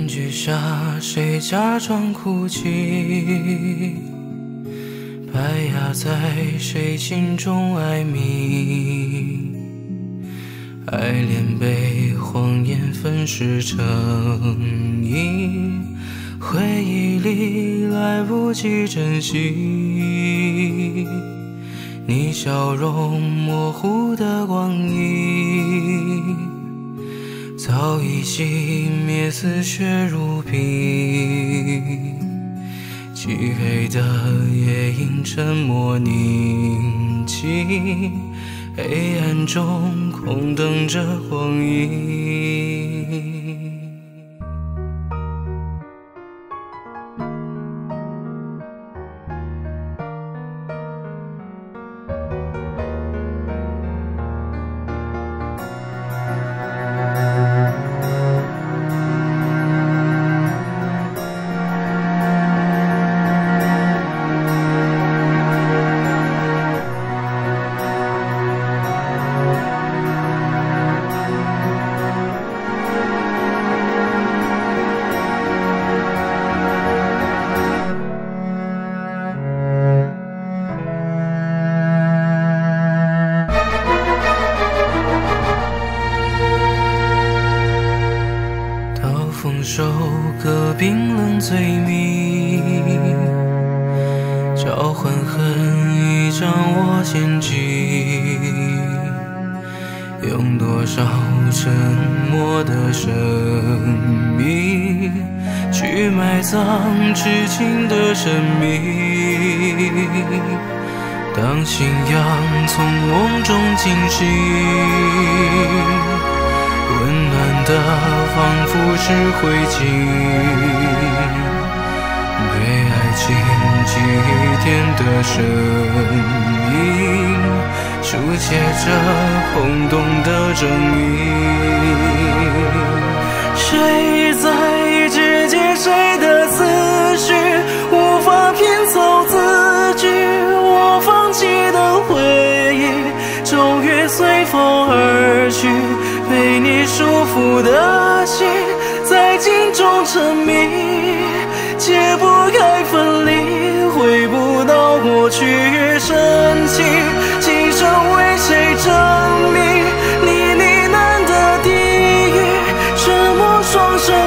面具下，谁假装哭泣？白鸦在谁心中哀鸣？爱恋被谎言粉饰成瘾，回忆里来不及珍惜你笑容模糊的光影，早已熄灭，似血如冰。漆黑的夜莺沉默宁静，黑暗中空等着光阴。丰收个冰冷罪名，召唤恨意将我献祭，用多少沉默的生命去埋葬痴情的生命。当信仰从梦中惊醒，温暖的仿佛是灰烬，被爱情祭奠的身影，书写着空洞的正义。谁在指尖谁的思绪，无法拼凑字句，我放弃的回忆终于随风而去，被你束缚的心在镜中沉迷，解不开分离，回不到过去深情，今生为谁证明你呢喃的低语，沉默双手